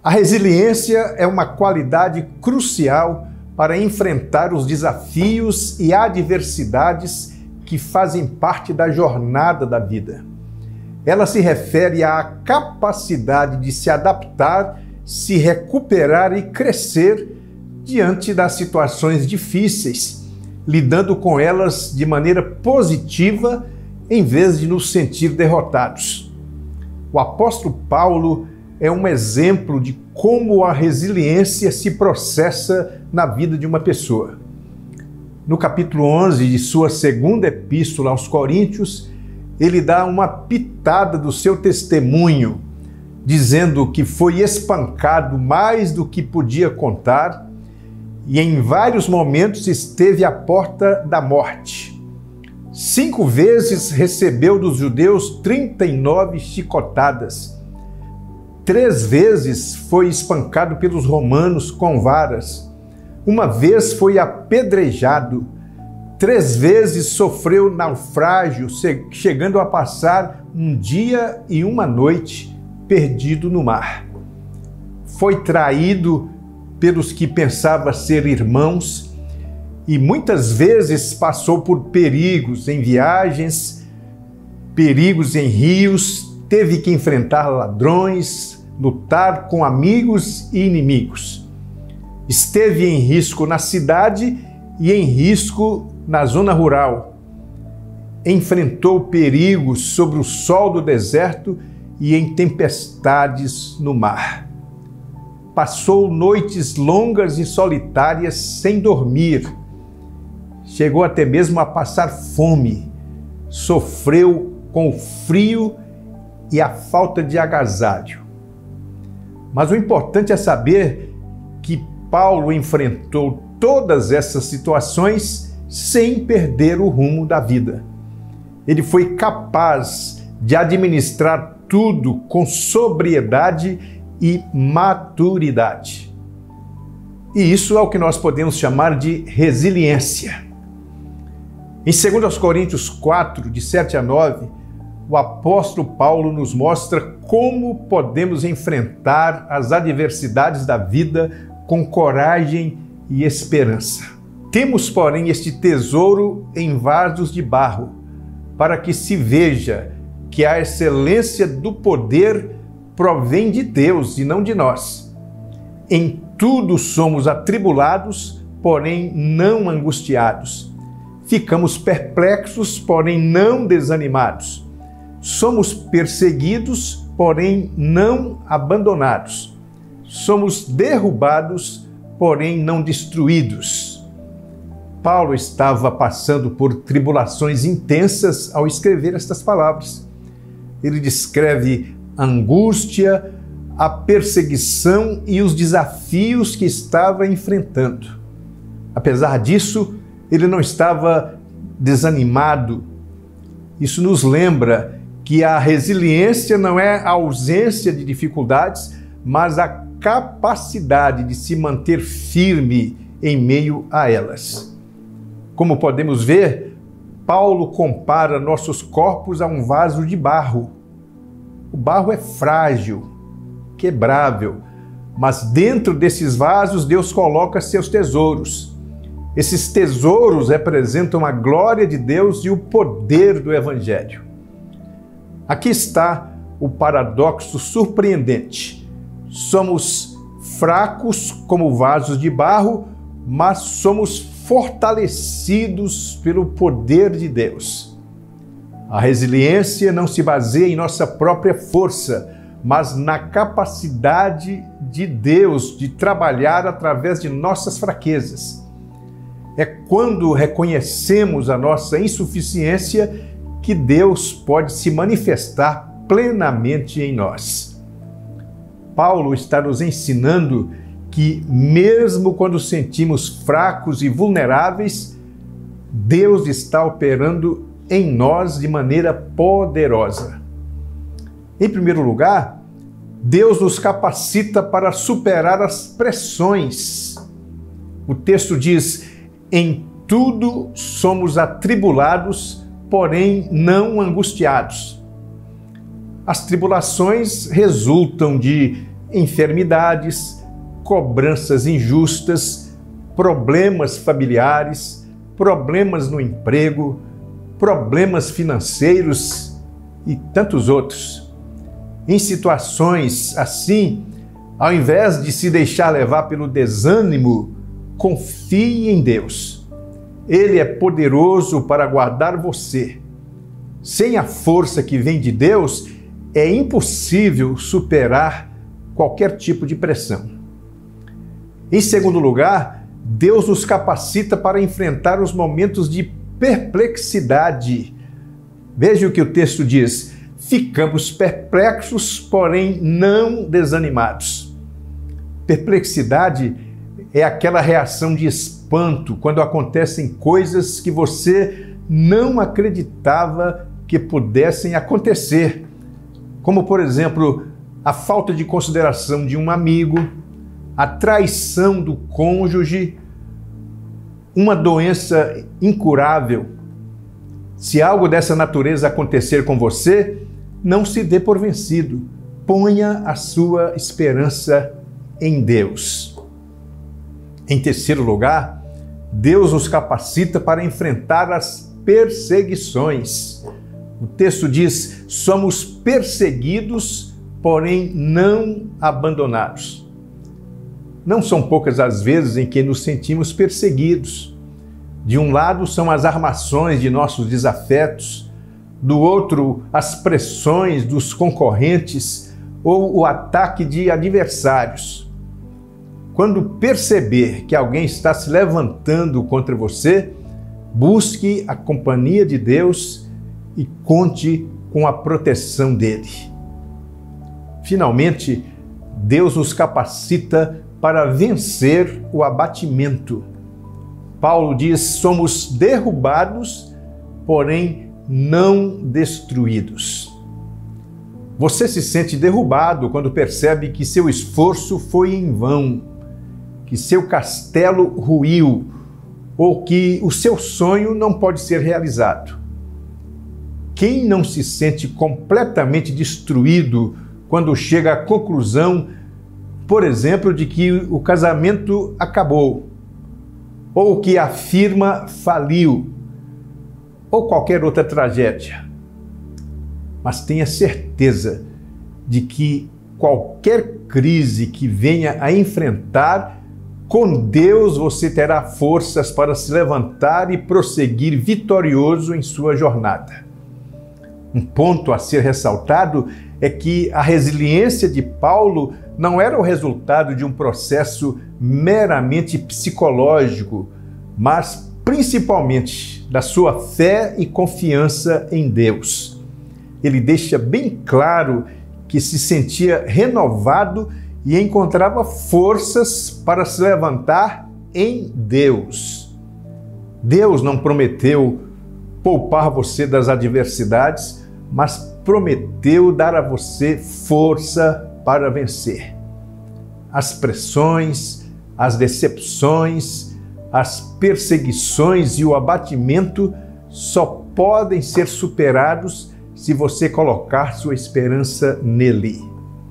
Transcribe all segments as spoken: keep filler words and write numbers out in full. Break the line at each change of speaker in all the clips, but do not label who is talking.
A resiliência é uma qualidade crucial para enfrentar os desafios e adversidades que fazem parte da jornada da vida. Ela se refere à capacidade de se adaptar, se recuperar e crescer diante das situações difíceis, lidando com elas de maneira positiva em vez de nos sentir derrotados. O apóstolo Paulo é um exemplo de como a resiliência se processa na vida de uma pessoa. No capítulo onze de sua segunda epístola aos Coríntios, ele dá uma pitada do seu testemunho, dizendo que foi espancado mais do que podia contar e em vários momentos esteve à porta da morte. Cinco vezes recebeu dos judeus trinta e nove chicotadas. Três vezes foi espancado pelos romanos com varas. Uma vez foi apedrejado. Três vezes sofreu naufrágio, chegando a passar um dia e uma noite perdido no mar. Foi traído pelos que pensava ser irmãos e muitas vezes passou por perigos em viagens, perigos em rios, teve que enfrentar ladrões, lutar com amigos e inimigos. Esteve em risco na cidade e em risco na zona rural. Enfrentou perigos sobre o sol do deserto e em tempestades no mar. Passou noites longas e solitárias sem dormir. Chegou até mesmo a passar fome. Sofreu com o frio e a falta de agasalho. Mas o importante é saber que Paulo enfrentou todas essas situações sem perder o rumo da vida. Ele foi capaz de administrar tudo com sobriedade e maturidade. E isso é o que nós podemos chamar de resiliência. Em dois Coríntios quatro, de sete a nove, o apóstolo Paulo nos mostra como podemos enfrentar as adversidades da vida com coragem e esperança. Temos, porém, este tesouro em vasos de barro, para que se veja que a excelência do poder provém de Deus e não de nós. Em tudo somos atribulados, porém não angustiados. Ficamos perplexos, porém não desanimados. Somos perseguidos, porém não abandonados. Somos derrubados, porém não destruídos. Paulo estava passando por tribulações intensas ao escrever estas palavras. Ele descreve a angústia, a perseguição e os desafios que estava enfrentando. Apesar disso, ele não estava desanimado. Isso nos lembra que a resiliência não é a ausência de dificuldades, mas a capacidade de se manter firme em meio a elas. Como podemos ver, Paulo compara nossos corpos a um vaso de barro. O barro é frágil, quebrável, mas dentro desses vasos Deus coloca seus tesouros. Esses tesouros representam a glória de Deus e o poder do Evangelho. Aqui está o paradoxo surpreendente. Somos fracos como vasos de barro, mas somos fortalecidos pelo poder de Deus. A resiliência não se baseia em nossa própria força, mas na capacidade de Deus de trabalhar através de nossas fraquezas. É quando reconhecemos a nossa insuficiência que Deus pode se manifestar plenamente em nós. Paulo está nos ensinando que, mesmo quando sentimos fracos e vulneráveis, Deus está operando em nós de maneira poderosa. Em primeiro lugar, Deus nos capacita para superar as pressões. O texto diz: em tudo somos atribulados, porém não angustiados. As tribulações resultam de enfermidades, cobranças injustas, problemas familiares, problemas no emprego, problemas financeiros e tantos outros. Em situações assim, ao invés de se deixar levar pelo desânimo, confie em Deus. Ele é poderoso para guardar você. Sem a força que vem de Deus, é impossível superar qualquer tipo de pressão. Em segundo lugar, Deus nos capacita para enfrentar os momentos de perplexidade. Veja o que o texto diz: ficamos perplexos, porém não desanimados. Perplexidade é aquela reação de espanto quando acontecem coisas que você não acreditava que pudessem acontecer. Como, por exemplo, a falta de consideração de um amigo, a traição do cônjuge, uma doença incurável. Se algo dessa natureza acontecer com você, não se dê por vencido. Ponha a sua esperança em Deus. Em terceiro lugar, Deus nos capacita para enfrentar as perseguições. O texto diz: somos perseguidos, porém não abandonados. Não são poucas as vezes em que nos sentimos perseguidos. De um lado são as armações de nossos desafetos, do outro as pressões dos concorrentes ou o ataque de adversários. Quando perceber que alguém está se levantando contra você, busque a companhia de Deus e conte com a proteção dele. Finalmente, Deus nos capacita para vencer o abatimento. Paulo diz: somos derrubados, porém não destruídos. Você se sente derrubado quando percebe que seu esforço foi em vão, que seu castelo ruiu ou que o seu sonho não pode ser realizado. Quem não se sente completamente destruído quando chega à conclusão, por exemplo, de que o casamento acabou, ou que a firma faliu, ou qualquer outra tragédia? Mas tenha certeza de que qualquer crise que venha a enfrentar, com Deus você terá forças para se levantar e prosseguir vitorioso em sua jornada. Um ponto a ser ressaltado é que a resiliência de Paulo não era o resultado de um processo meramente psicológico, mas principalmente da sua fé e confiança em Deus. Ele deixa bem claro que se sentia renovado e encontrava forças para se levantar em Deus. Deus não prometeu poupar você das adversidades, mas prometeu dar a você força para vencer. As pressões, as decepções, as perseguições e o abatimento só podem ser superados se você colocar sua esperança nele.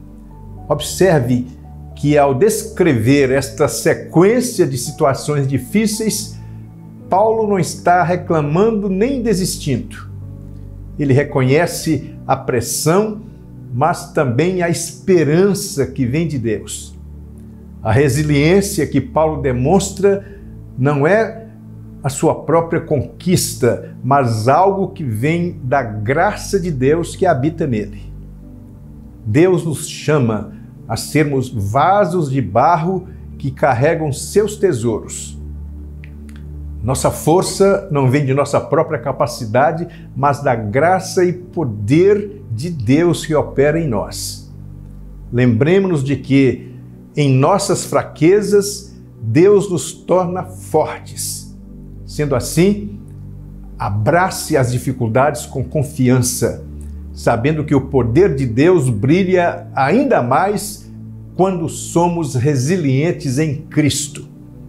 Observe que, ao descrever esta sequência de situações difíceis, Paulo não está reclamando nem desistindo. Ele reconhece a pressão, mas também a esperança que vem de Deus. A resiliência que Paulo demonstra não é a sua própria conquista, mas algo que vem da graça de Deus que habita nele. Deus nos chama a sermos vasos de barro que carregam seus tesouros. Nossa força não vem de nossa própria capacidade, mas da graça e poder de Deus que opera em nós. Lembremos-nos de que, em nossas fraquezas, Deus nos torna fortes. Sendo assim, abrace as dificuldades com confiança, sabendo que o poder de Deus brilha ainda mais quando somos resilientes em Cristo.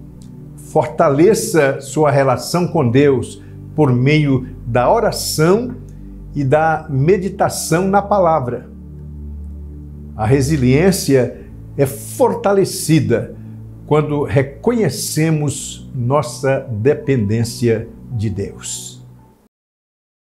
Fortaleça sua relação com Deus por meio da oração e da meditação na palavra. A resiliência é fortalecida quando reconhecemos nossa dependência de Deus.